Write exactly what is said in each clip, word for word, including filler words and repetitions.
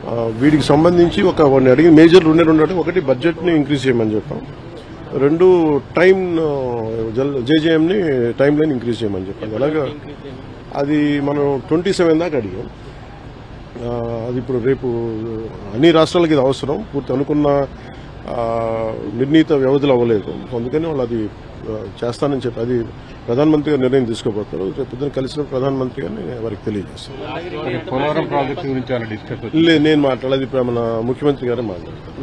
వీటికి సంబంధించి ఒక వాడిని అడిగి మేజర్ రెండే రెండు అంటే ఒకటి బడ్జెట్ని ఇంక్రీజ్ చేయమని చెప్పాం, రెండు టైం జేజేఎంని టైం లైన్ ఇంక్రీజ్ చేయమని చెప్పాం. అలాగా అది మనం ట్వంటీ సెవెన్ దాకా అడిగాం. అది ఇప్పుడు రేపు అన్ని రాష్ట్రాలకి ఇది అవసరం, పూర్తి అనుకున్న నిర్ణీత వ్యవధిలో అవ్వలేదు, అందుకని వాళ్ళు అది చేస్తానని చెప్పి అది ప్రధానమంత్రి గారు నిర్ణయం తీసుకోబోతారు. రేపు పొద్దున కలిసిన ప్రధానమంత్రి గారిని వారికి తెలియజేస్తాను. లేదు, నేను మాట్లాడేది ఇప్పుడు మన ముఖ్యమంత్రి గారే మాట్లాడతారు.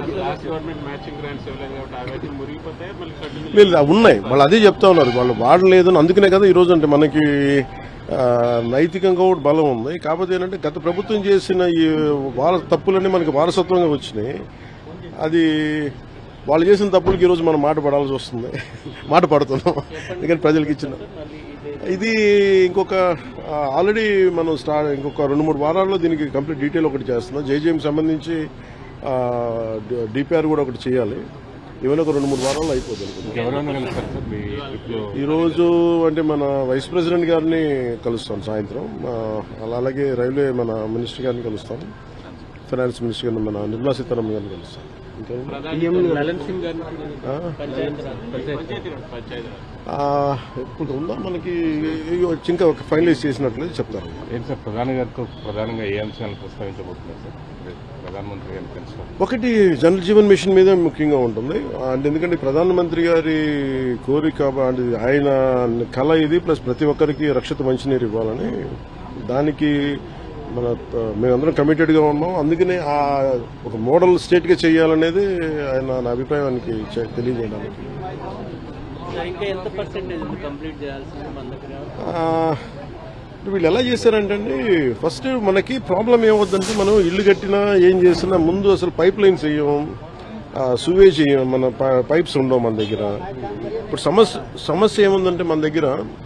లేదు, ఉన్నాయి, వాళ్ళు అదే చెప్తా ఉన్నారు, వాళ్ళు వాడలేదు. అందుకనే కదా ఈరోజు అంటే మనకి నైతికంగా కూడా బలం ఉంది. కాకపోతే ఏంటంటే గత ప్రభుత్వం చేసిన ఈ వార తప్పులన్నీ మనకి వారసత్వంగా వచ్చినాయి. అది వాళ్ళు చేసిన తప్పులకి ఈరోజు మనం మాట పడాల్సి వస్తుంది, మాట పడుతున్నాం. ఎందుకంటే ప్రజలకు ఇచ్చిన ఇది ఇంకొక ఆల్రెడీ మనం స్టార్ట్ ఇంకొక రెండు మూడు వారాల్లో దీనికి కంప్లీట్ డీటెయిల్ ఒకటి చేస్తున్నాం. జేజేఎంకి సంబంధించి డిపిఆర్ కూడా ఒకటి చేయాలి. ఇవన్నీ ఒక రెండు మూడు వారాల్లో అయిపోతుంది. ఈరోజు అంటే మన వైస్ ప్రెసిడెంట్ గారిని కలుస్తాం సాయంత్రం, అలాగే రైల్వే మన మినిస్టర్ గారిని కలుస్తాం, ఫైనాన్స్ మినిస్టర్ గారిని మన నిర్మలా సీతారామన్ గారిని కలుస్తాం. ఇప్పుడు ఉందా మనకి ఇంకా ఫైనలైజ్ చేసినట్లయితే చెప్తారు. ఏంటి సార్ ప్రధాని గారితో ప్రధానంగా ఏ అంశాలను ప్రస్తావించబోతున్నారు సార్ ప్రధానమంత్రి గారిని కలిసి? ఒకటి జల్ జీవన్ మిషన్ మీద ముఖ్యంగా ఉంటుంది. అంటే ఎందుకంటే ప్రధానమంత్రి గారి కోరిక అంటే ఆయన కళ ఇది, ప్లస్ ప్రతి ఒక్కరికి రక్షిత మంచినీరు ఇవ్వాలని, దానికి మన మేమందరం కమిటెడ్ గా ఉన్నాం. అందుకనే ఆ ఒక మోడల్ స్టేట్ గా చేయాలనేది ఆయన నా అభిప్రాయానికి తెలియజేయడానికి. వీళ్ళు ఎలా చేశారంటే అండి, ఫస్ట్ మనకి ప్రాబ్లం ఏమవుద్దంటే మనం ఇల్లు కట్టినా ఏం చేసినా ముందు అసలు పైప్ లైన్స్ వేయం, సువేజ్ చేయం, మన పైప్స్ ఉండవు మన దగ్గర. ఇప్పుడు సమస్య సమస్య ఏముందంటే మన దగ్గర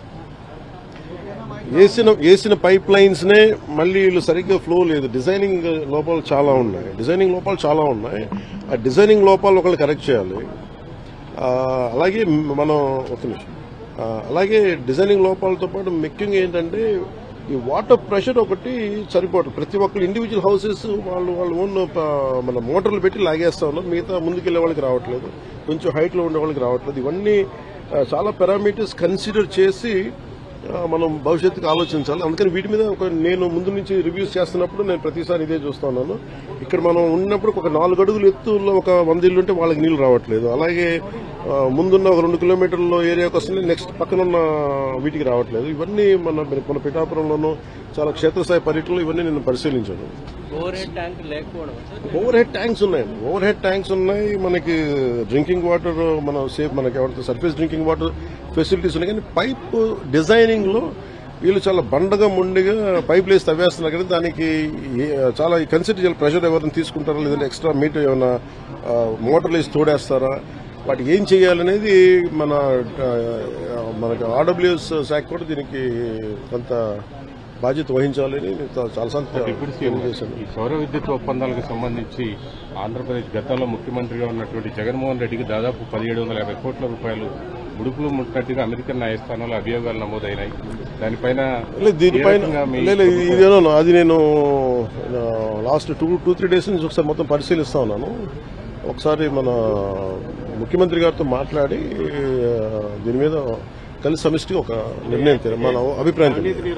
వేసిన వేసిన పైప్ లైన్స్ నే మళ్ళీ వీళ్ళు సరిగ్గా ఫ్లో లేదు. డిజైనింగ్ లోపాలు చాలా ఉన్నాయి డిజైనింగ్ లోపాలు చాలా ఉన్నాయి ఆ డిజైనింగ్ లోపాలు ఒకళ్ళు కరెక్ట్ చేయాలి. అలాగే మనం ఒక నిమిషం అలాగే డిజైనింగ్ లోపాలతో పాటు ముఖ్యంగా ఏంటంటే ఈ వాటర్ ప్రెషర్ ఒకటి సరిపోవట్లేదు. ప్రతి ఒక్కరు ఇండివిజువల్ హౌసెస్ వాళ్ళు వాళ్ళు ఓన్ మన మోటార్లు పెట్టి లాగేస్తా ఉన్నారు, మిగతా ముందుకెళ్లే వాళ్ళకి రావట్లేదు, కొంచెం హైట్ లో ఉండే వాళ్ళకి రావట్లేదు. ఇవన్నీ చాలా పారామీటర్స్ కన్సిడర్ చేసి మనం భవిష్యత్తుకు ఆలోచించాలి. అందుకని వీటి మీద ఒక నేను ముందు నుంచి రివ్యూస్ చేస్తున్నప్పుడు నేను ప్రతిసారి ఇదే చూస్తా ఉన్నాను. ఇక్కడ మనం ఉన్నప్పుడు ఒక నాలుగు అడుగులు ఎత్తులో ఒక వంద ఇల్లు ఉంటే వాళ్ళకి నీళ్లు రావట్లేదు. అలాగే ముందున్న ఒక రెండు కిలోమీటర్ల ఏరియాకి వస్తుంది, నెక్స్ట్ పక్కనున్న వీటికి రావట్లేదు. ఇవన్నీ మన మన పిఠాపురంలోనూ చాలా క్షేత్రస్థాయి పర్యటనలు ఇవన్నీ నేను పరిశీలించాను. ఓవర్ హెడ్ ట్యాంక్ లేకపోవడం ఓవర్ హెడ్ ట్యాంక్స్ ఉన్నాయి ఓవర్ హెడ్ ట్యాంక్స్ ఉన్నాయి మనకి డ్రింకింగ్ వాటర్ మన సేఫ్ మనకి ఎవరితో సర్ఫేస్ డ్రింకింగ్ వాటర్ ఫెసిలిటీస్ ఉన్నాయి. కానీ పైప్ డిజైనింగ్ లో వీళ్ళు చాలా బండగా ముండిగా పైప్ వేసి తవ్వేస్తున్నారు కదా, దానికి చాలా కన్సిడర్ చేయాలి. ప్రెషర్ ఎవరైనా తీసుకుంటారా లేదంటే ఎక్స్ట్రా మీటర్ ఏమైనా మోటార్లు వేసి తోడేస్తారా, వాటికి ఏం చేయాలనేది మన మనకి ఆర్డబ్ల్యూఎస్ శాఖ కూడా దీనికి కొంత బాధ్యత వహించాలని చాలాసార్లు చేశాను. ఈ సౌర విద్యుత్ ఒప్పందాలకు సంబంధించి ఆంధ్రప్రదేశ్ గతంలో ముఖ్యమంత్రిగా ఉన్నటువంటి జగన్మోహన్ రెడ్డికి దాదాపు పదిహేడు వందల యాభై కోట్ల రూపాయలు ముడుపులు ముట్టినట్టుగా అమెరికన్ న్యాయస్థానంలో అభియోగాలు నమోదైనాయి. దానిపైన దీనిపైన అది నేను last two to three days నుంచి ఒకసారి మొత్తం పరిశీలిస్తా ఉన్నాను. ఒకసారి మన ముఖ్యమంత్రి గారితో మాట్లాడి దీని మీద కలిసి సమిష్టి ఒక నిర్ణయం మన అభిప్రాయం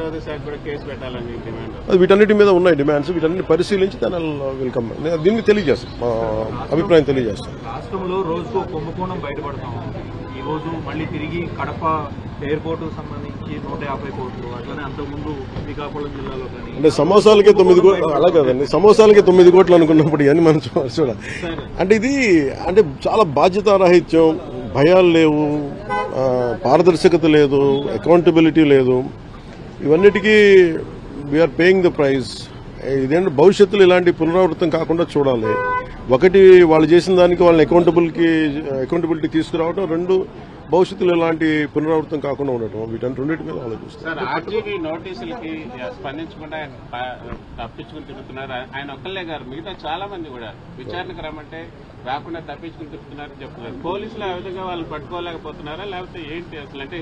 వీటన్నిటి మీద ఉన్నాయి డిమాండ్స్, వీటన్నిటి పరిశీలించి దాని వెల్కమ్ దీన్ని తెలియజేస్తాం, మా అభిప్రాయం తెలియజేస్తాం. రాష్ట్రంలో రోజుకు కుంభకోణం బయటపడతాం. ఈ రోజు మళ్ళీ తిరిగి కడప ఎయిర్పోర్ట్ సంబంధించి నూట యాభై కోట్లు అట్లనే అంతకుముందు శ్రీకాకుళం జిల్లాలో కానీ అంటే సమోసాలకే తొమ్మిది కోట్లు అలా కదండి, సమోసాలకే తొమ్మిది కోట్లు అనుకున్నప్పుడు ఇవన్నీ మనం చూడాలి. అంటే ఇది అంటే చాలా బాధ్యతారాహిత్యం, భయాలు లేవు, పారదర్శకత లేదు, అకౌంటబిలిటీ లేదు. ఇవన్నిటికీ వీఆర్ పేయింగ్ ద ప్రైజ్. ఇదేంటి భవిష్యత్తులో ఇలాంటి పునరావృతం కాకుండా చూడాలి. ఒకటి వాళ్ళు చేసిన దానికి వాళ్ళని అకౌంటబుల్కి అకౌంటబిలిటీ తీసుకురావడం, రెండు భవిష్యత్తులో ఇలాంటి పునరావృతం కాకుండా ఉండటం, వీటన్ని రెండింటి మీద ఆలోచిస్తారు. ఆర్జీవీ నోటీసులకి స్పందించకుండా తప్పించుకుని తిరుగుతున్నారు. ఆయన ఒక్కళ్ళే గారు మిగతా చాలా మంది కూడా విచారణకు రమ్మంటే రాకుండా తప్పించుకుని తిరుగుతున్నారని చెప్తున్నారు. పోలీసులు ఆ విధంగా వాళ్ళు పట్టుకోలేకపోతున్నారా లేకపోతే ఏంటి అసలు? అంటే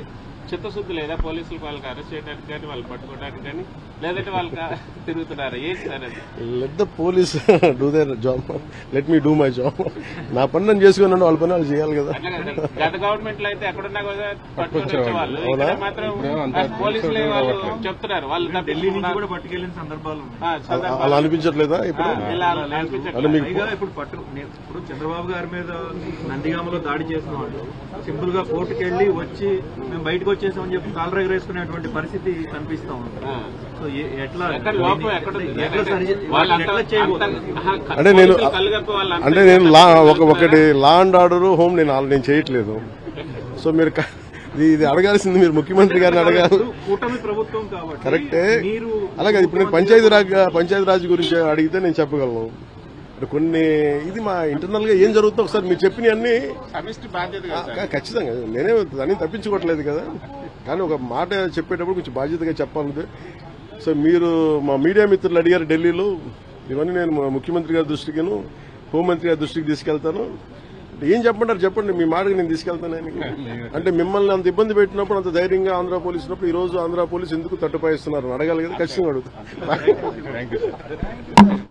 చిత్తశుద్ధి లేదా పోలీసులకు వాళ్ళకి అరెస్ట్ చేయడానికి కానీ వాళ్ళు పట్టుకోవడానికి కానీ లేదంటే వాళ్ళకి తిరుగుతున్నారా ఏంటి సార్ అది? Let the police do their job, let me do my job. నా పని నేను చేసుకున్నాను, వాళ్ళ పని వాళ్ళు చేయాలి కదా. అట్లా కదా, గత గవర్నమెంట్ లో అయితే ఎక్కడున్నా కూడా పట్టుకొని వచ్చేవాళ్ళు. ఇక్కడ మాత్రం పోలీసులు వాళ్ళు చెప్తున్నారు వాళ్ళు ఢిల్లీ నుంచి కూడా పట్టుకెళ్లిన సందర్భాలు ఉన్నాయి. ఆ, చంద్రబాబు అలా అనిపించట్లేదా ఇప్పుడు? ఇలా అనిపించట్లేదు. అంటే మీకు పైగా ఇప్పుడు పట్టు ఇప్పుడు చంద్రబాబు గారి మీద నందిగామలో దాడి చేసిన వాళ్ళు సింపుల్ గా కోర్టుకు వెళ్లి వచ్చి మేము బయటకు వచ్చేసామని చెప్పి కాలర్ ఎగరేసుకునేటువంటి పరిస్థితి కనిపిస్తా ఉంది. ఆ. సో ఏ- ఎట్లా ఎక్కడ లోపం ఎక్కడ ఉంది? ఎట్లా సరి వాళ్ళు ఎట్లా అంత- చేయబోతున్నారు? అంత- ఆహా, అంటే నేను పోలీసులు కళ్ళగప్పి వాళ్ళు అంత- అంటే నేను లా ఒక- ఒకటి లా అండ్ ఆర్డర్ హోమ్ నేను ఆల్- నేను చేయట్లేదు. సో మీరు క- ఇది ఇది అడగాల్సింది మీరు ముఖ్యమంత్రి గారిని అడగాలి. ఇప్పుడు కూటమి ప్రభుత్వం కాబట్టి కరెక్టే. మీరు అలాగే ఇప్పుడు నేను పంచాయతీ రాజ్ పంచాయతీ రాజ్ గురించి అడిగితే నేను చెప్పగలను. అంటే కొన్ని ఇది మా ఇంటర్నల్ గా ఏం జరుగుతుందో ఒకసారి మీరు చెప్పిన అన్ని సమిష్టి బాధ్యత కదా సార్. ఖచ్చితంగా నేనే దాన్ని తప్పించుకోవట్లేదు కదా, కానీ ఒక మాట చెప్పేటప్పుడు కొంచెం బాధ్యతగా చెప్పాలి. సో మీరు మా మీడియా మిత్రులు అడిగారు ఢిల్లీలో, ఇవన్నీ నేను మా ముఖ్యమంత్రి గారి దృష్టికిను హోంమంత్రి గారి దృష్టికి తీసుకెళ్తాను. అంటే ఏం చెప్పంటారు చెప్పండి, మీ మాటకి నేను తీసుకెళ్తాను ఆయనకి. అంటే మిమ్మల్ని అంత ఇబ్బంది పెట్టినప్పుడు, అంత ధైర్యంగా ఆంధ్ర పోలీసు ఉన్నప్పుడు ఈ రోజు ఆంధ్ర పోలీసు ఎందుకు తట్టుపాయిస్తున్నారు అడగాలి కదా, ఖచ్చితంగా అడుగుతాను. Thank you sir.